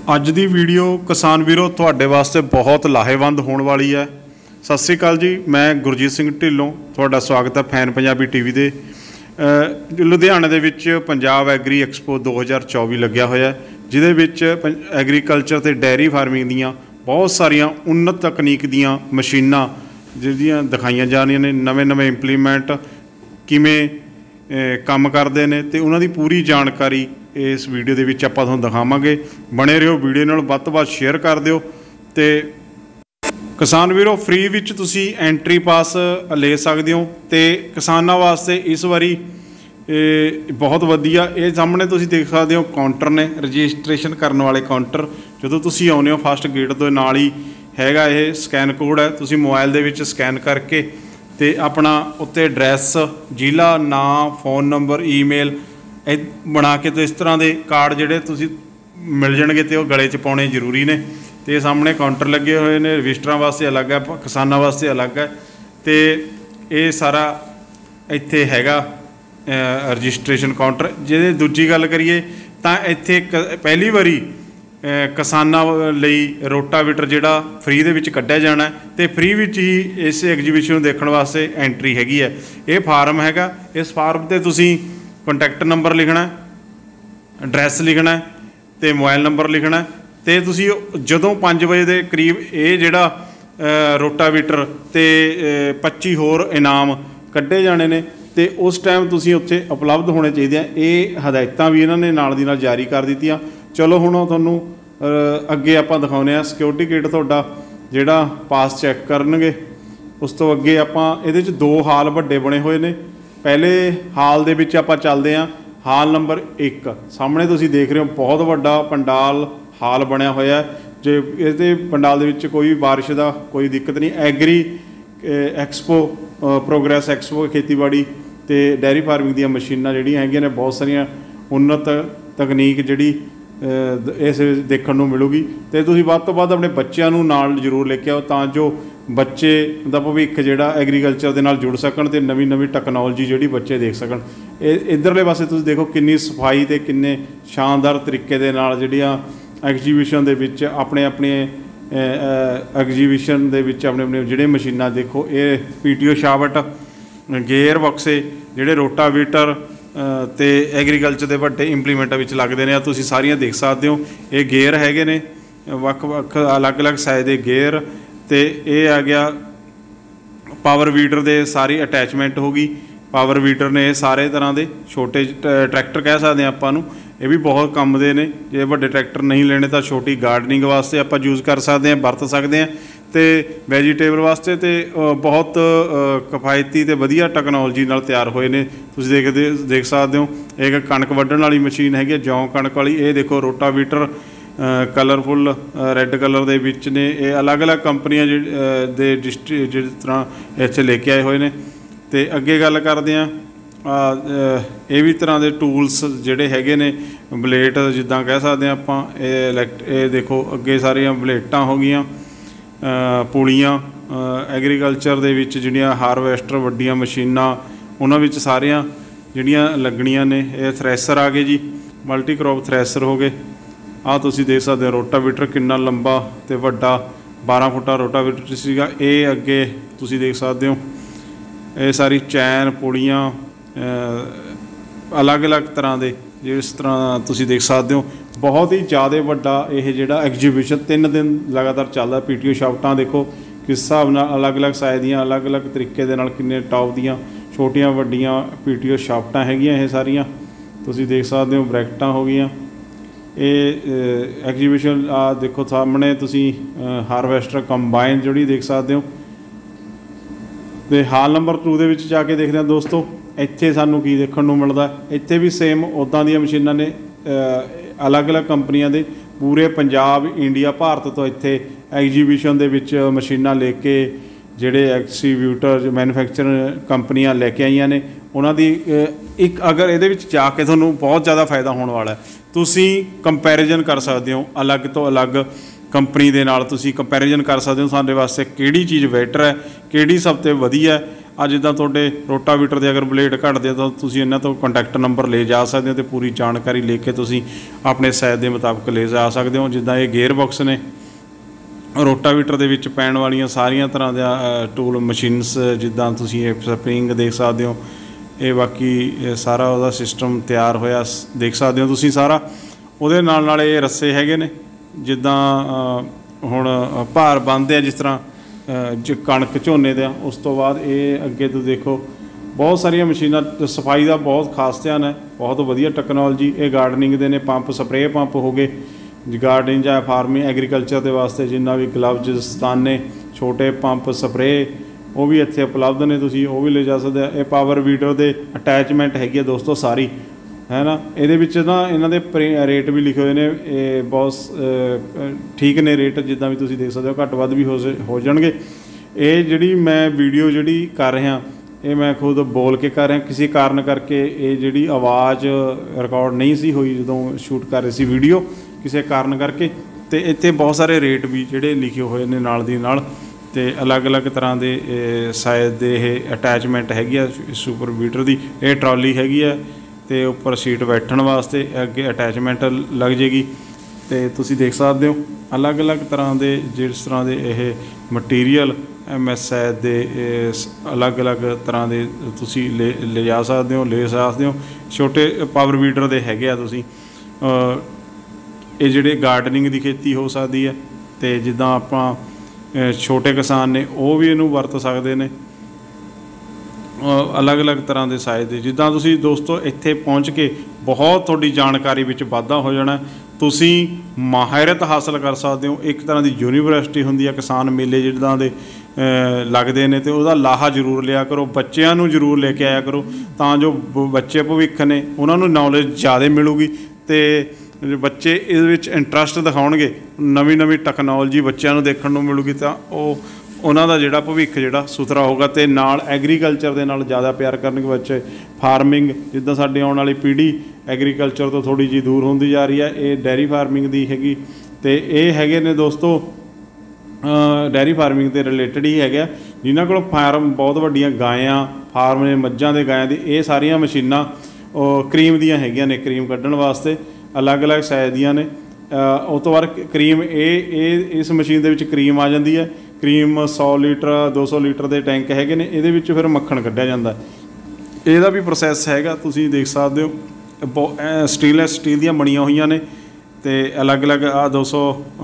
ਅੱਜ ਦੀ ਵੀਡੀਓ किसान वीरो ਤੁਹਾਡੇ ਵਾਸਤੇ बहुत ਲਾਹੇਵੰਦ ਹੋਣ ਵਾਲੀ है। सत श्री अकाल जी, मैं गुरजीत सिंह ढिल्लों ਤੁਹਾਡਾ स्वागत है फैन पंजाबी टीवी ਦੇ। ਲੁਧਿਆਣੇ ਦੇ ਵਿੱਚ पंजाब एग्री एक्सपो 2024 ਲੱਗਿਆ ਹੋਇਆ, ਜਿਹਦੇ ਵਿੱਚ एग्रीकल्चर ਤੇ ਡੈਰੀ फार्मिंग ਦੀਆਂ बहुत ਸਾਰੀਆਂ उन्नत तकनीक ਦੀਆਂ ਮਸ਼ੀਨਾਂ ਜਿਹੜੀਆਂ ਦਿਖਾਈਆਂ ਜਾ ਰਹੀਆਂ ਨੇ। ਨਵੇਂ ਇੰਪਲੀਮੈਂਟ ਕਿਵੇਂ ਕੰਮ ਕਰਦੇ ਨੇ ਤੇ ਉਹਨਾਂ ਦੀ ਪੂਰੀ ਜਾਣਕਾਰੀ इस वीडियो के विच आपां तुहानूं दिखावांगे। बने रहो वीडियो नाल, वध तो वध शेयर कर दिओ। ते किसान वीरो फ्री विच तुसीं एंट्री पास ले सकदे हो ते किसानां वास्ते इस वारी बहुत वधिया ये सामने तुसीं देख सकदे हो काउंटर ने रजिस्ट्रेशन करने वाले काउंटर। जदों तुसीं आउंदे हो फस्ट गेट तो नाल ही हैगा ये स्कैन कोड है, तुसीं मोबाइल दे विच स्कैन करके ते अपना उत्ते एड्रैस, जिला, नाम, फोन नंबर, ईमेल बना के तो इस तरह के कार्ड जोड़े तुसी मिल जाएंगे तो गले च पाने जरूरी ने। तो सामने काउंटर लगे हुए हैं, रजिस्टरां वास्ते अलग है, किसानों वास्ते अलग है। तो ये सारा इत्थे हैगा रजिस्ट्रेशन काउंटर। जे दूजी गल करिए तो इत्थे पहली बारी किसानों लई रोटावेटर जिहड़ा फ्री दे विच कड्ढिया जाना है तो फ्री विच ही इस एग्जीबिशन देखने वास्ते एंट्री हैगी है। ये फार्म हैगा, इस फार्म ते तुसीं ਕੰਟੈਕਟ ਨੰਬਰ ਲਿਖਣਾ, ਐਡਰੈਸ ਲਿਖਣਾ ਤੇ ਮੋਬਾਈਲ ਨੰਬਰ ਲਿਖਣਾ ਤੇ ਤੁਸੀਂ ਜਦੋਂ 5 ਵਜੇ ਦੇ ਕਰੀਬ ਇਹ ਜਿਹੜਾ ਰੋਟਾਵੇਟਰ ਤੇ 25 ਹੋਰ ਇਨਾਮ ਕੱਢੇ ਜਾਣੇ ਨੇ ਤੇ ਉਸ ਟਾਈਮ ਤੁਸੀਂ ਉੱਥੇ ਉਪਲਬਧ ਹੋਣੇ ਚਾਹੀਦੇ ਆ। ਇਹ ਹਦਾਇਤਾਂ ਵੀ ਇਹਨਾਂ ਨੇ ਨਾਲ ਦੀ ਨਾਲ ਜਾਰੀ ਕਰ ਦਿੱਤੀਆਂ। ਚਲੋ ਹੁਣ ਤੁਹਾਨੂੰ ਅੱਗੇ ਆਪਾਂ ਦਿਖਾਉਂਦੇ ਆ ਸਿਕਿਉਰਿਟੀ ਗੇਟ ਤੁਹਾਡਾ ਜਿਹੜਾ ਪਾਸ ਚੈੱਕ ਕਰਨਗੇ। ਉਸ ਤੋਂ ਅੱਗੇ ਆਪਾਂ ਇਹਦੇ 'ਚ 2 ਹਾਲ ਵੱਡੇ ਬਣੇ ਹੋਏ ਨੇ। पहले हाल दे विच आपां चलदे हां, हाल नंबर 1 सामने तुसीं देख रहे हो बहुत वड्डा पंडाल हाल बनया होया है। जे इहदे पंडाल दे विच कोई बारिश दा कोई दिक्कत नहीं। एग्री एक्सपो प्रोग्रेस एक्सपो खेतीबाड़ी ते डेयरी फार्मिंग दी मशीनां जिहड़ियां हैगियां ने बहुत सारियां उन्नत तकनीक जिहड़ी इस देखण नूं मिलूगी। ते तुसीं वध तों वध अपने बच्चों नूं नाल जरूर लेके आओ तां जो बच्चे का भविख जिहड़ा एग्रीकल्चर के नाल जुड़ सकन ते नवीं टैक्नोलॉजी जिहड़ी बच्चे देख सकन। इधरले पासे तुसीं देखो किन्नी सफाई ते किन्ने शानदार तरीके दे नाल जिहड़ियां एग्जीबिशन दे विच अपने एग्जीबिशन दे विच अपने जिहड़े मशीनां देखो। ये PTO शावट, गेयर बक्से जिहड़े रोटावेटर ते एग्रीकल्चर के वड्डे इंप्लीमेंटां विच लगदे ने, तुसीं सारियां देख सकदे हो। ये गेयर हैगे ने वक्-वक् अलग-अलग साइज़ दे गेयर ते ये आ गया पावर वीडर दे सारी अटैचमेंट होगी। पावर वीडर ने सारे तरह के छोटे ट्रैक्टर कह सकते हैं आपां नूं, ये भी बहुत काम दे ने। जे वड्डे ट्रैक्टर नहीं लेने तो छोटी गार्डनिंग वास्ते आपां यूज़ कर सकते हैं, वरत सकते हैं। तो वैजीटेबल वास्ते तो बहुत किफायती तो वधिया टैक्नोलॉजी नाल तैयार होए ने। तुसीं देख सकते हो एक कणक वड्ढण वाली मशीन हैगी, जौ कणक वाली। ये देखो रोटावेटर कलरफुल रैड कलर दे विच ने। ये अलग अलग कंपनियां दे जिस तरह इत्थे लेके आए हुए ने। तो अगे गल करदे हां, ये भी तरह के टूल्स जिहड़े हैगे ने, बलेट जिद्दां कह सकते हैं आपां। ये देखो अगे सारियां बलेटां हो गईयां, पुलियां एग्रीकल्चर दे विच जिहड़ियां हारवैस्टर वड्डियां मशीनां उन्हां विच सारियां जिहड़ियां लगणियां ने। ये थ्रैसर आ गए जी, मल्टी क्रॉप थ्रैसर हो गए। आ तुसीं देख सकते हो रोटावेटर किन्ना लंबा ते वड्डा 12 फुटा रोटावेटर सीगा। ये अगे तुसीं देख सकते हो ये सारी चैन पुड़ियाँ अलग अलग तरह के जिस तरह तुसीं देख सकते हो। बहुत ही ज़्यादा वड्डा ये जिहड़ा एग्जीबिशन 3 दिन लगातार चलदा। PTO शावटां देखो किस हिसाब नाल अलग अलग साइज़ दियां अलग अलग तरीके दे नाल किन्ने टॉप दियां छोटियां वड्डियां PTO शावटां हैगियां। ये सारियां तुसीं देख सकते हो ब्रैकटां हो गईयां। ये एग्जीबिशन आ देखो सामने तुसी हारवैस्टर कंबाइन जिहड़ी देख सकते हो। तो हाल नंबर 2 दे विच जाके देखते हैं दोस्तों, इत्थे सानू की देखण नूं मिलदा। इत्थे भी सेम उदां दी मशीनां ने, अलग अलग कंपनियां दे पूरे पंजाब इंडिया भारत तो इत्थे एग्जीबिशन दे विच मशीनां लेके जिहड़े एक्सीब्यूटर मैन्युफैक्चर कंपनियां लेके आईयां ने उन्हां दी एक अगर इहदे विच जाके तुहानूं बहुत ज़्यादा फायदा होने वाला है। तुसीं कंपैरिजन कर सकते हो अलग तो अलग कंपनी दे नाल, तुसीं कंपैरिजन कर सकते हो साडे वास्ते किहड़ी चीज़ बैटर है, किहड़ी सब तो वधिया है। ਆ ਜਿੱਦਾਂ ਤੁਹਾਡੇ ਰੋਟਾਵੀਟਰ ਦੇ ਅਗਰ ਬਲੇਡ ਘਟਦੇ ਤਾਂ ਤੁਸੀਂ ਇਹਨਾਂ ਤੋਂ ਕੰਟੈਕਟ ਨੰਬਰ ਲੈ ਜਾ ਸਕਦੇ ਹੋ ਤੇ ਪੂਰੀ ਜਾਣਕਾਰੀ ਲੈ ਕੇ ਤੁਸੀਂ ਆਪਣੇ ਸਾਈਜ਼ ਦੇ ਮੁਤਾਬਕ ਲੈ ਜਾ ਸਕਦੇ ਹੋ। ਜਿੱਦਾਂ ਇਹ ਗੇਅਰ ਬਾਕਸ ਨੇ ਰੋਟਾਵੀਟਰ ਦੇ ਵਿੱਚ ਪੈਣ ਵਾਲੀਆਂ ਸਾਰੀਆਂ ਤਰ੍ਹਾਂ ਦੇ ਟੂਲ ਮਸ਼ੀਨਸ, ਜਿੱਦਾਂ ਤੁਸੀਂ ਇਹ ਸਪਰਿੰਗ ਦੇਖ ਸਕਦੇ ਹੋ, ਇਹ ਬਾਕੀ ਸਾਰਾ ਉਹਦਾ ਸਿਸਟਮ ਤਿਆਰ ਹੋਇਆ ਦੇਖ ਸਕਦੇ ਹੋ ਤੁਸੀਂ ਸਾਰਾ। ਉਹਦੇ ਨਾਲ ਇਹ ਰੱਸੇ ਹੈਗੇ ਨੇ, ਜਿੱਦਾਂ ਹੁਣ ਭਾਰ ਬੰਨ੍ਹਦੇ ਆ ਜਿਸ ਤਰ੍ਹਾਂ ਕਣਕ ਝੋਨੇ ਦਾ, ਉਸ ਤੋਂ ਬਾਅਦ ਇਹ ਅੱਗੇ ਤੋਂ ਦੇਖੋ ਬਹੁਤ ਸਾਰੀਆਂ ਮਸ਼ੀਨਾਂ। ਸਫਾਈ ਦਾ ਬਹੁਤ ਖਾਸ ਧਿਆਨ ਹੈ, ਬਹੁਤ ਵਧੀਆ ਟੈਕਨੋਲੋਜੀ। ਇਹ ਗਾਰਡਨਿੰਗ ਦੇ ਨੇ ਪੰਪ, ਸਪਰੇਅ ਪੰਪ ਹੋ ਗਏ, ਗਾਰਡਨਿੰਗ ਜਾਂ ਫਾਰਮਿੰਗ ਐਗਰੀਕਲਚਰ ਦੇ ਵਾਸਤੇ ਜਿੰਨਾ ਵੀ ਗਲਵਜ਼ ਦਸਤਾਨੇ ਨੇ, ਛੋਟੇ ਪੰਪ ਸਪਰੇਅ ਉਹ ਵੀ ਇੱਥੇ ਉਪਲਬਧ ਨੇ, ਤੁਸੀਂ ਉਹ ਵੀ ਲੈ ਜਾ ਸਕਦੇ ਆ। ਇਹ ਪਾਵਰ ਵੀਡਰ ਦੇ ਅਟੈਚਮੈਂਟ ਹੈਗੀ ਆ ਦੋਸਤੋ ਸਾਰੀ, ਹੈ ਨਾ। ਇਹਦੇ ਵਿੱਚ ਨਾ ਇਹਨਾਂ ਦੇ ਰੇਟ ਵੀ ਲਿਖੇ ਹੋਏ ਨੇ, ਇਹ ਬਹੁਤ ਠੀਕ ਨੇ ਰੇਟ, ਜਿੱਦਾਂ ਵੀ ਤੁਸੀਂ ਦੇਖ ਸਕਦੇ ਹੋ, ਘੱਟ ਵੱਧ ਵੀ ਹੋ ਜਾਣਗੇ। ਇਹ ਜਿਹੜੀ ਮੈਂ ਵੀਡੀਓ ਜਿਹੜੀ ਕਰ ਰਿਹਾ, ਇਹ ਮੈਂ ਖੁਦ ਬੋਲ ਕੇ ਕਰ ਰਿਹਾ, ਕਿਸੇ ਕਾਰਨ ਕਰਕੇ ਇਹ ਜਿਹੜੀ ਆਵਾਜ਼ ਰਿਕਾਰਡ ਨਹੀਂ ਸੀ ਹੋਈ ਜਦੋਂ ਸ਼ੂਟ ਕਰ ਰਹੇ ਸੀ ਵੀਡੀਓ, ਕਿਸੇ ਕਾਰਨ ਕਰਕੇ। ਅਤੇ ਇੱਥੇ ਬਹੁਤ ਸਾਰੇ ਰੇਟ ਵੀ ਜਿਹੜੇ ਲਿਖੇ ਹੋਏ ਨੇ ਨਾਲ ਦੀ ਨਾਲ, ਅਤੇ ਅਲੱਗ-ਅਲੱਗ ਤਰ੍ਹਾਂ ਦੇ ਸਾਈਜ਼ ਦੇ ਇਹ ਅਟੈਚਮੈਂਟ ਹੈਗੀ ਆ ਸੁਪਰ ਵੀਡਰ ਦੀ। ਇਹ ਟਰਾਲੀ ਹੈਗੀ ਆ ਅਤੇ ਉੱਪਰ ਸੀਟ ਬੈਠਣ ਵਾਸਤੇ ਅੱਗੇ ਅਟੈਚਮੈਂਟ ਲੱਗ ਜਾਏਗੀ। ਅਤੇ ਤੁਸੀਂ ਦੇਖ ਸਕਦੇ ਹੋ ਅਲੱਗ-ਅਲੱਗ ਤਰ੍ਹਾਂ ਦੇ ਜਿਸ ਤਰ੍ਹਾਂ ਦੇ ਇਹ ਮਟੀਰੀਅਲ MS ਸਾਈਜ਼ ਦੇ ਅਲੱਗ-ਅਲੱਗ ਤਰ੍ਹਾਂ ਦੇ ਤੁਸੀਂ ਲੈ ਜਾ ਸਕਦੇ ਹੋ। ਛੋਟੇ ਪਾਵਰ ਵੀਡਰ ਦੇ ਹੈਗੇ ਆ ਤੁਸੀਂ, ਇਹ ਜਿਹੜੇ ਗਾਰਡਨਿੰਗ ਦੀ ਖੇਤੀ ਹੋ ਸਕਦੀ ਹੈ, ਅਤੇ ਜਿੱਦਾਂ ਆਪਾਂ ਛੋਟੇ ਕਿਸਾਨ ਨੇ ਉਹ ਵੀ ਇਹਨੂੰ ਵਰਤ ਸਕਦੇ ਨੇ। ਅਲੱਗ-ਅਲੱਗ ਤਰ੍ਹਾਂ ਦੇ ਸਾਈਜ਼ ਦੇ, ਜਿੱਦਾਂ ਤੁਸੀਂ ਦੋਸਤੋ ਇੱਥੇ ਪਹੁੰਚ ਕੇ ਬਹੁਤ ਤੁਹਾਡੀ ਜਾਣਕਾਰੀ ਵਿੱਚ ਵਾਧਾ ਹੋ ਜਾਣਾ। ਤੁਸੀਂ ਮਾਹਿਰਤ ਹਾਸਲ ਕਰ ਸਕਦੇ ਹੋ। ਇੱਕ ਤਰ੍ਹਾਂ ਦੀ ਯੂਨੀਵਰਸਿਟੀ ਹੁੰਦੀ ਹੈ, ਕਿਸਾਨ ਮੇਲੇ ਜਿੱਦਾਂ ਦੇ ਲੱਗਦੇ ਨੇ, ਅਤੇ ਉਹਦਾ ਲਾਹਾ ਜ਼ਰੂਰ ਲਿਆ ਕਰੋ। ਬੱਚਿਆਂ ਨੂੰ ਜ਼ਰੂਰ ਲੈ ਕੇ ਆਇਆ ਕਰੋ, ਤਾਂ ਜੋ ਬੱਚੇ ਭਵਿੱਖ ਨੇ ਉਹਨਾਂ ਨੂੰ ਨੌਲੇਜ ਜ਼ਿਆਦਾ ਮਿਲੂਗੀ, ਅਤੇ ਬੱਚੇ ਇਹਦੇ ਵਿੱਚ ਇੰਟਰਸਟ ਦਿਖਾਉਣਗੇ, ਨਵੀਂ ਟੈਕਨੋਲੋਜੀ ਬੱਚਿਆਂ ਨੂੰ ਦੇਖਣ ਨੂੰ ਮਿਲੂਗੀ, ਤਾਂ ਉਹਨਾਂ ਦਾ ਜਿਹੜਾ ਭਵਿੱਖ ਜਿਹੜਾ ਸੁਥਰਾ ਹੋਊਗਾ। ਅਤੇ ਨਾਲ ਐਗਰੀਕਲਚਰ ਦੇ ਨਾਲ ਜ਼ਿਆਦਾ ਪਿਆਰ ਕਰਨਗੇ ਬੱਚੇ। ਫਾਰਮਿੰਗ, ਜਿੱਦਾਂ ਸਾਡੀ ਆਉਣ ਵਾਲੀ ਪੀੜ੍ਹੀ ਐਗਰੀਕਲਚਰ ਤੋਂ ਥੋੜ੍ਹੀ ਜਿਹੀ ਦੂਰ ਹੁੰਦੀ ਜਾ ਰਹੀ ਹੈ, ਇਹ ਡੈਰੀ ਫਾਰਮਿੰਗ ਦੀ ਹੈਗੀ। ਅਤੇ ਇਹ ਹੈਗੇ ਨੇ ਦੋਸਤੋ ਡੈਰੀ ਫਾਰਮਿੰਗ ਦੇ ਰਿਲੇਟਡ ਹੀ ਹੈਗਾ, ਜਿਨ੍ਹਾਂ ਕੋਲ ਫਾਰਮ ਬਹੁਤ ਵੱਡੀਆਂ ਗਾਇਆਂ ਫਾਰਮ ਨੇ, ਮੱਝਾਂ ਦੇ ਗਾਇਆਂ ਦੀ। ਇਹ ਸਾਰੀਆਂ ਮਸ਼ੀਨਾਂ ਕਰੀਮ ਦੀਆਂ ਹੈਗੀਆਂ ਨੇ, ਕਰੀਮ ਕੱਢਣ ਵਾਸਤੇ ਅਲੱਗ-ਅਲੱਗ ਸਾਈਜ਼ ਦੀਆਂ ਨੇ। ਉਸ ਤੋਂ ਬਾਅਦ ਕਰੀਮ ਇਸ ਮਸ਼ੀਨ ਦੇ ਵਿੱਚ ਕਰੀਮ ਆ ਜਾਂਦੀ ਹੈ। ਕਰੀਮ 100 ਲੀਟਰ 200 ਲੀਟਰ ਦੇ ਟੈਂਕ ਹੈਗੇ ਨੇ, ਇਹਦੇ ਵਿੱਚ ਫਿਰ ਮੱਖਣ ਕੱਢਿਆ ਜਾਂਦਾ। ਇਹਦਾ ਵੀ ਪ੍ਰੋਸੈਸ ਹੈਗਾ, ਤੁਸੀਂ ਦੇਖ ਸਕਦੇ ਹੋ। ਸਟੇਨਲੈਸ ਸਟੀਲ ਦੀਆਂ ਬਣੀਆਂ ਹੋਈਆਂ ਨੇ, ਅਤੇ ਅਲੱਗ-ਅਲੱਗ 200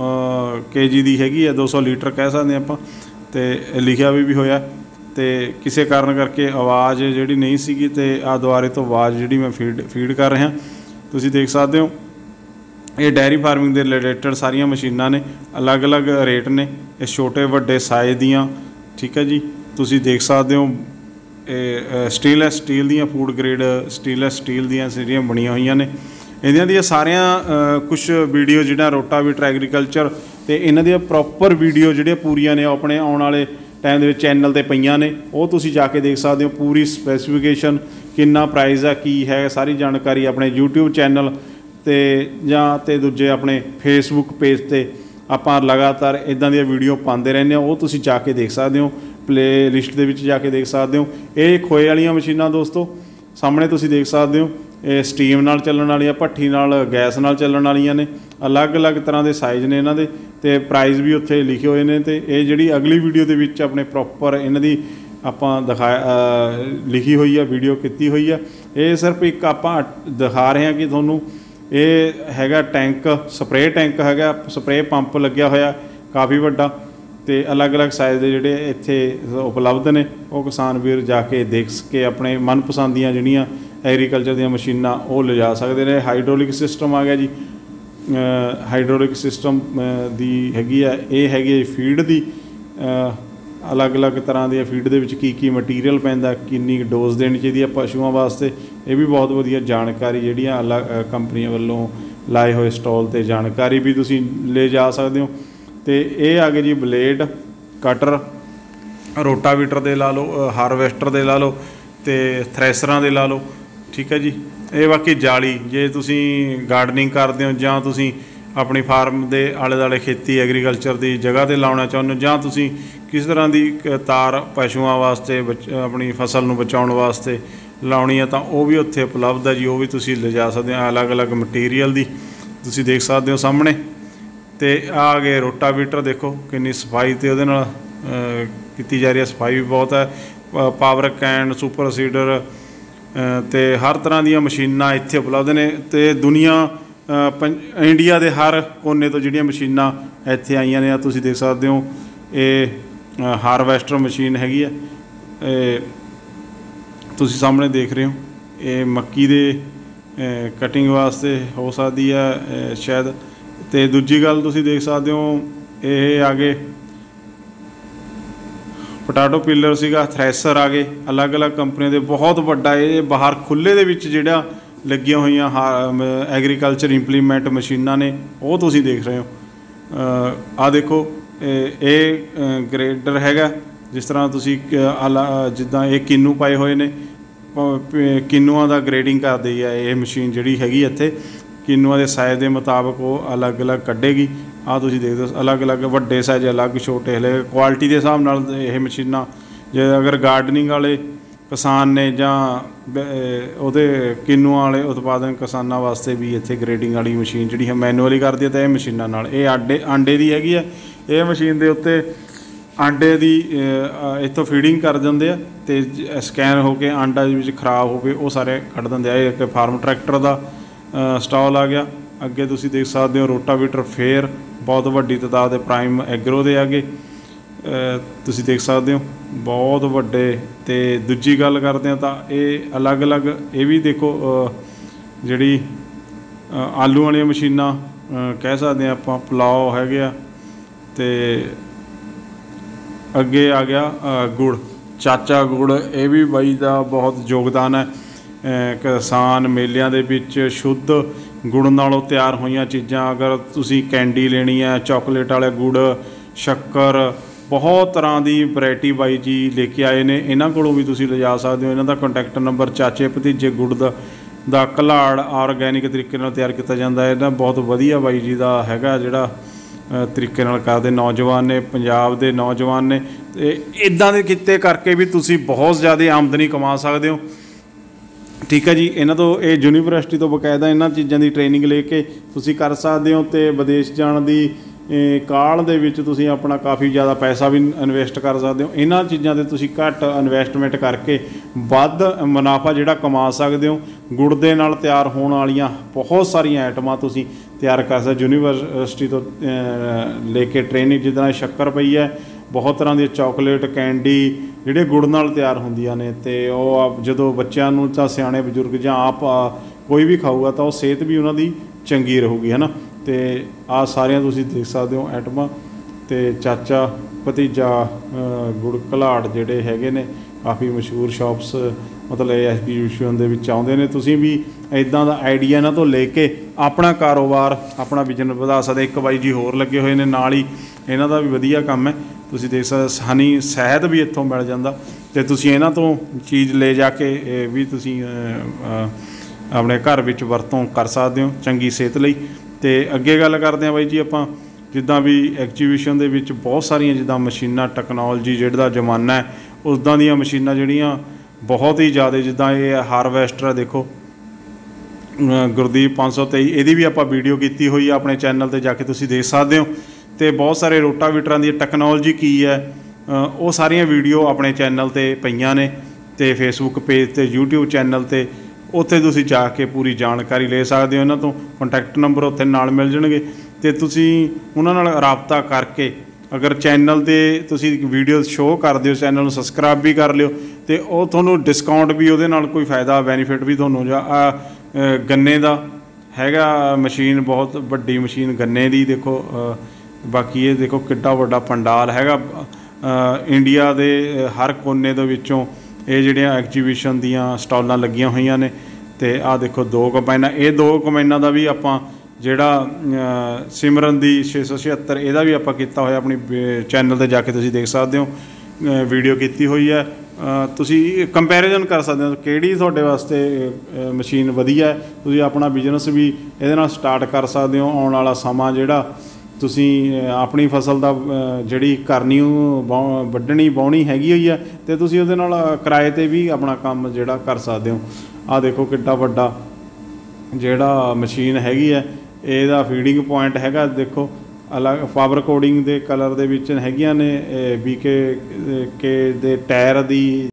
kg ਦੀ ਹੈਗੀ ਹੈ, 200 ਲੀਟਰ ਕਹਿ ਸਕਦੇ ਆਪਾਂ, ਅਤੇ ਲਿਖਿਆ ਵੀ ਹੋਇਆ। ਅਤੇ ਕਿਸੇ ਕਾਰਨ ਕਰਕੇ ਆਵਾਜ਼ ਜਿਹੜੀ ਨਹੀਂ ਸੀਗੀ, ਅਤੇ ਦੁਬਾਰੇ ਤੋਂ ਆਵਾਜ਼ ਜਿਹੜੀ ਮੈਂ ਫੀਡ ਕਰ ਰਿਹਾ, ਤੁਸੀਂ ਦੇਖ ਸਕਦੇ ਹੋ। ਇਹ ਡੈਰੀ ਫਾਰਮਿੰਗ ਦੇ ਰਿਲੇਟਡ ਸਾਰੀਆਂ ਮਸ਼ੀਨਾਂ ਨੇ, ਅਲੱਗ-ਅਲੱਗ ਰੇਟ ਨੇ, ਇਹ ਛੋਟੇ ਵੱਡੇ ਸਾਈਜ਼ ਦੀਆਂ, ਠੀਕ ਹੈ ਜੀ। ਤੁਸੀਂ ਦੇਖ ਸਕਦੇ ਹੋ ਇਹ ਸਟੇਨਲੈਸ ਸਟੀਲ ਦੀਆਂ, ਫੂਡ ਗ੍ਰੇਡ ਸਟੇਨਲੈਸ ਸਟੀਲ ਦੀਆਂ ਜਿਹੜੀਆਂ ਬਣੀਆਂ ਹੋਈਆਂ ਨੇ। ਇਹਨਾਂ ਦੀਆਂ ਸਾਰੀਆਂ ਕੁਛ ਵੀਡੀਓ ਜਿਹੜਾ ਰੋਟਾਵੀਟਰ ਐਗਰੀਕਲਚਰ, ਅਤੇ ਇਹਨਾਂ ਦੀਆਂ ਪ੍ਰੋਪਰ ਵੀਡੀਓ ਜਿਹੜੀਆਂ ਪੂਰੀਆਂ ਨੇ, ਉਹ ਆਪਣੇ ਆਉਣ ਵਾਲੇ ਟਾਈਮ ਦੇ ਵਿੱਚ ਚੈਨਲ 'ਤੇ ਪਈਆਂ ਨੇ, ਉਹ ਤੁਸੀਂ ਜਾ ਕੇ ਦੇਖ ਸਕਦੇ ਹੋ। ਪੂਰੀ ਸਪੈਸੀਫਿਕੇਸ਼ਨ, ਕਿੰਨਾ ਪ੍ਰਾਈਜ਼ ਆ, ਕੀ ਹੈ, ਸਾਰੀ ਜਾਣਕਾਰੀ ਆਪਣੇ YouTube ਚੈਨਲ 'ਤੇ ਜਾਂ ਦੂਜੇ ਆਪਣੇ ਫੇਸਬੁੱਕ ਪੇਜ 'ਤੇ ਆਪਾਂ ਲਗਾਤਾਰ ਇੱਦਾਂ ਦੀਆਂ ਵੀਡੀਓ ਪਾਉਂਦੇ ਰਹਿੰਦੇ ਹਾਂ, ਉਹ ਤੁਸੀਂ ਜਾ ਕੇ ਦੇਖ ਸਕਦੇ ਹੋ। ਪਲੇ ਲਿਸਟ ਦੇ ਵਿੱਚ ਜਾ ਕੇ ਦੇਖ ਸਕਦੇ ਹੋ। ਇਹ ਖੋਏ ਵਾਲੀਆਂ ਮਸ਼ੀਨਾਂ ਦੋਸਤੋ ਸਾਹਮਣੇ ਤੁਸੀਂ ਦੇਖ ਸਕਦੇ ਹੋ। ਇਹ ਸਟੀਮ ਨਾਲ ਚੱਲਣ ਵਾਲੀਆਂ, ਭੱਠੀ ਨਾਲ, ਗੈਸ ਨਾਲ ਚੱਲਣ ਵਾਲੀਆਂ ਨੇ। ਅਲੱਗ-ਅਲੱਗ ਤਰ੍ਹਾਂ ਦੇ ਸਾਈਜ਼ ਨੇ ਇਹਨਾਂ ਦੇ, ਅਤੇ ਪ੍ਰਾਈਜ਼ ਵੀ ਉੱਥੇ ਲਿਖੇ ਹੋਏ ਨੇ। ਅਤੇ ਇਹ ਜਿਹੜੀ ਅਗਲੀ ਵੀਡੀਓ ਦੇ ਵਿੱਚ ਆਪਣੇ ਪ੍ਰੋਪਰ ਇਹਨਾਂ ਦੀ ਆਪਾਂ ਲਿਖੀ ਹੋਈ ਆ, ਵੀਡੀਓ ਕੀਤੀ ਹੋਈ ਆ। ਇਹ ਸਿਰਫ ਇੱਕ ਆਪਾਂ ਦਿਖਾ ਰਹੇ ਹਾਂ ਕਿ ਤੁਹਾਨੂੰ ਇਹ ਹੈਗਾ ਟੈਂਕ, ਸਪਰੇਅ ਟੈਂਕ ਹੈਗਾ, ਸਪਰੇਅ ਪੰਪ ਲੱਗਿਆ ਹੋਇਆ ਕਾਫੀ ਵੱਡਾ, ਅਤੇ ਅਲੱਗ-ਅਲੱਗ ਸਾਈਜ਼ ਦੇ ਜਿਹੜੇ ਇੱਥੇ ਉਪਲਬਧ ਨੇ, ਉਹ ਕਿਸਾਨ ਵੀਰ ਜਾ ਕੇ ਦੇਖ ਕੇ ਆਪਣੇ ਮਨਪਸੰਦ ਦੀਆਂ ਜਿਹੜੀਆਂ ਐਗਰੀਕਲਚਰ ਦੀਆਂ ਮਸ਼ੀਨਾਂ ਉਹ ਲਿਜਾ ਸਕਦੇ ਨੇ। ਹਾਈਡ੍ਰੋਲਿਕ ਸਿਸਟਮ ਆ ਗਿਆ ਜੀ, ਹਾਈਡ੍ਰੋਲਿਕ ਸਿਸਟਮ ਦੀ ਹੈਗੀ ਆ। ਇਹ ਹੈਗੀ ਹੈ ਫੀਡ ਦੀ, ਅਲੱਗ-ਅਲੱਗ ਤਰ੍ਹਾਂ ਦੀਆਂ ਫੀਡ ਦੇ ਵਿੱਚ ਕੀ ਮਟੀਰੀਅਲ ਪੈਂਦਾ, ਕਿੰਨੀ ਡੋਜ਼ ਦੇਣੀ ਚਾਹੀਦੀ ਹੈ ਪਸ਼ੂਆਂ ਵਾਸਤੇ। ਇਹ ਵੀ ਬਹੁਤ ਵਧੀਆ ਜਾਣਕਾਰੀ ਜਿਹੜੀਆਂ ਅਲੱਗ ਕੰਪਨੀਆਂ ਵੱਲੋਂ ਲਾਏ ਹੋਏ ਸਟਾਲ 'ਤੇ ਜਾਣਕਾਰੀ ਵੀ ਤੁਸੀਂ ਲੈ ਜਾ ਸਕਦੇ ਹੋ। ਅਤੇ ਇਹ ਆ ਗਏ ਜੀ ਬਲੇਡ, ਕਟਰ, ਰੋਟਾਵੀਟਰ ਦੇ ਲਾ ਲਓ, ਹਾਰਵੈਸਟਰ ਦੇ ਲਾ ਲਓ, ਅਤੇ ਥ੍ਰੈਸ਼ਰਾਂ ਦੇ ਲਾ ਲਓ, ਠੀਕ ਹੈ ਜੀ। ਇਹ ਬਾਕੀ ਜਾਲੀ, ਜੇ ਤੁਸੀਂ ਗਾਰਡਨਿੰਗ ਕਰਦੇ ਹੋ ਜਾਂ ਤੁਸੀਂ अपनी फार्म के आले दुआले खेती एग्रीकल्चर की जगह पर लाना चाहुंदे हो, जां तुसीं किस तरह की तार पशुओं वास्ते अपनी फसल नूं बचाउण वास्ते लाउणी है, तो वह भी उत्थे उपलब्ध है जी। वो भी तुसीं लिजा सकदे हो। अलग अलग मटीरीयल दी तुसीं देख सकते हो सामने। तो आ गए रोटावीटर, देखो कितनी सफाई तो वो की जा रही है, सफाई भी बहुत है। पावर कैन, सुपर सीडर तो हर तरह दी मशीनां इत्थे उपलब्ध ने। तो दुनिया इंडिया के हर कोने तो जिहड़ियां मशीनां इत्थे आईयां ने, तुसीं देख सकते हो। ये हारवैस्टर मशीन हैगी है, तुसीं सामने देख रहे हो। ये मक्की दे कटिंग वास्ते हो सकती है शायद। तो दूजी गल तुसीं देख सकते हो, ये आगे पोटैटो पिलर सीगा, थ्रैशर आ गए अलग अलग कंपनी के। बहुत वड्डा ये बाहर खुले दे विच जिहड़ा लगियां होईयां एग्रीकल्चर इंप्लीमेंट मशीनां ने, वो तुसीं देख रहे हो। आ देखो ये ग्रेडर हैगा, जिस तरह तुसीं जिद्दां ये किन्नू पाए हुए ने, किन्नुआं दा ग्रेडिंग करदी है ये मशीन जिहड़ी हैगी इत्थे। किन्नुआं दे साइज़ के मुताबक वो अलग अलग कड्ढेगी। आ तुसीं देखदे हो अलग अलग वड्डे साइज़ अलग, छोटे हले क्वालिटी के हिसाब नाल ये मशीनां। जे अगर गार्डनिंग वाले किसान ने जां उहदे किन्नुआं वाले उत्पादन किसानां वास्ते भी इत्थे ग्रेडिंग वाली मशीन जिहड़ी है मैनुअली करदी है। तो ये मशीनां नाल ये आंडे दी हैगी है। ये मशीन दे उत्ते आंडे की इत्थों फीडिंग कर दिंदे आ, ते स्कैन होके आंडा जिस खराब होवे वो सारे कढ़ दिंदे आ। एक फार्म ट्रैक्टर का स्टॉल आ गया। अगे तुसीं देख सकते हो रोटावीटर फेयर, बहुत वड्डी तादाद के प्राइम एग्रो दे आगे तुसीं देख सकते हो, बहुत वड्डे। तो दूजी गल करते हैं तो ये अलग अलग ये भी देखो जिहड़ी आलू वाली मशीनां कह सकते हैं आपां, पुलाव हैगे आ। ते अगे आ गया गुड़, चाचा गुड़, ये भी बाई का बहुत योगदान है। किसान मेलिਆਂ ਦੇ ਵਿੱਚ शुद्ध गुड़ नालों तैयार होईयां चीज़ां, अगर तुसी कैंडी लेनी है, चॉकलेट वाले गुड़, शक्कर, बहुत तरह की वैरायटी बाई जी लेके आए ने। इन्हां कोलों भी तुसी लिजा सकते हो। इन्हां दा कॉन्टैक्ट नंबर चाचे भतीजे गुड़ दा घलाड़ ऑर्गैनिक तरीके नाल तैयार किया जाता है। इन्हां बहुत वधिया बाई जी का हैगा जिहड़ा तरीके नाल करदे नौजवान ने, पंजाब के नौजवान ने। इदां दे किते करके भी तुसी बहुत ज़्यादा आमदनी कमा सकते हो। ठीक है जी। इन्हां तो ये यूनीवर्सिटी तो बकायदा इन्हां चीज़ों की ट्रेनिंग लेके तुसी कर सकते हो। तो विदेश जाण दी काल दे विच तुसी अपना काफ़ी ज़्यादा पैसा भी इन्वेस्ट कर सकते हो। इन्हां चीज़ों ते तुसी घट इन्वेस्टमेंट करके वध मुनाफा जिहड़ा कमा सकते हो। गुड़ दे नाल तैयार होने वालियां बहुत सारियां आइटमां तुसी तैयार कर सकते। यूनीवर्सिटी तो लेके ट्रेनिंग जिदा शक्कर पई है, बहुत तरह की चॉकलेट कैंडी जिहड़े गुड़ नाल तैयार होंदियां ने। ते ओह जदों बच्चों नूं तां सियाणे बजुर्ग जां आप कोई भी खाऊगा तो सेहत भी उन्हां दी चंगी रहूगी, है ना। तो आ सारियां तुसीं देख सकते हो आइटमां। तो चाचा भतीजा गुड़ घलाड़ जिहड़े हैगे ने काफ़ी मशहूर शॉप्स, मतलब एग्जीबिशन दे विच आउंदे ने। तुसीं भी इदां दा आइडिया इन्हां तो लेके अपना कारोबार अपना बिजनेस वधा सकदे। एक बाई जी होर लगे हुए ने नाल ही, इन्हां दा भी वधिया काम है। तुसीं देख सकदे हनी शहद भी इत्थों मिल जांदा, ते तुसीं इन्हां तो चीज़ ले जाके भी तुसीं अपने घर विच वरतों कर सकते हो चंगी सेहत लई। तो अगे गल करते हैं बाई जी आपां, जिद्दां भी एग्जीबिशन दे विच बहुत सारियां जिद्दां मशीनां टैक्नोलॉजी जिहड़ा जमाना है उदां दीयां मशीनां जिहड़ियां बहुत ही ज़्यादा, जिद्दां ये हारवैस्टर है देखो गुरदीप 523, इहदी भी आपां वीडियो कीती हुई है अपने चैनल ते जाके तुसीं देख सकते हो। तो बहुत सारे रोटावीटरां दी टैक्नोलॉजी की है वो सारियां वीडियो अपने चैनल ते पईयां ने, ते फेसबुक पेज ते यूट्यूब चैनल ते उत्थे तुसीं जाके पूरी जानकारी ले सकते हो। इन्हां तो कॉन्टैक्ट नंबर उत्थे नाल मिल जाणगे, ते तुसीं उन्हां नाल राबता करके अगर चैनल ते तुसीं वीडियो शो करदे हो, चैनल नूं सबसक्राइब भी कर लिओ, तो वो तुहानूं डिस्काउंट भी उहदे नाल कोई फायदा बेनीफिट भी तुहानूं गन्ने दा हैगा मशीन, बहुत वड्डी मशीन गन्ने दी देखो। बाकी ये देखो किड्डा वड्डा पंडाल हैगा इंडिया दे हर कोने दे विचों ये जिहड़ियां एग्जीबिशन दियां स्टॉलां लगियां होईयां ने। ते आ देखो 2 कंबाइनां, ये 2 कंबाइनां दा भी आपां जिहड़ा सिमरन दी 676 इहदा भी आपां कीता होया अपनी चैनल ते जाके तुसीं देख सकदे हो, वीडियो कीती हुई है। ਤੁਸੀਂ ਕੰਪੈਰੀਜ਼ਨ ਕਰ ਸਕਦੇ ਹੋ ਕਿਹੜੀ ਤੁਹਾਡੇ ਵਾਸਤੇ ਮਸ਼ੀਨ ਵਧੀਆ ਹੈ। ਤੁਸੀਂ ਆਪਣਾ ਬਿਜ਼ਨਸ ਵੀ ਇਹਦੇ ਨਾਲ ਸਟਾਰਟ ਕਰ ਸਕਦੇ ਹੋ। ਆਉਣ ਵਾਲਾ ਸਮਾਂ ਜਿਹੜਾ ਤੁਸੀਂ ਆਪਣੀ ਫਸਲ ਦਾ ਜਿਹੜੀ ਕਰਨੀ ਉਹ ਵੱਢਣੀ ਵਾਹੁਣੀ ਹੈਗੀ ਹੋਈ ਹੈ, ਅਤੇ ਤੁਸੀਂ ਉਹਦੇ ਨਾਲ ਕਿਰਾਏ 'ਤੇ ਵੀ ਆਪਣਾ ਕੰਮ ਜਿਹੜਾ ਕਰ ਸਕਦੇ ਹੋ। ਆਹ ਦੇਖੋ ਕਿੱਡਾ ਵੱਡਾ ਜਿਹੜਾ ਮਸ਼ੀਨ ਹੈਗੀ ਹੈ, ਇਹਦਾ ਫੀਡਿੰਗ ਪੁਆਇੰਟ ਹੈਗਾ। ਦੇਖੋ ਅਲੱਗ ਪਾਵਰ ਕੋਡਿੰਗ ਦੇ ਕਲਰ ਦੇ ਵਿੱਚ ਹੈਗੀਆਂ ਨੇ, BK ਦੇ ਟਾਇਰ ਦੀ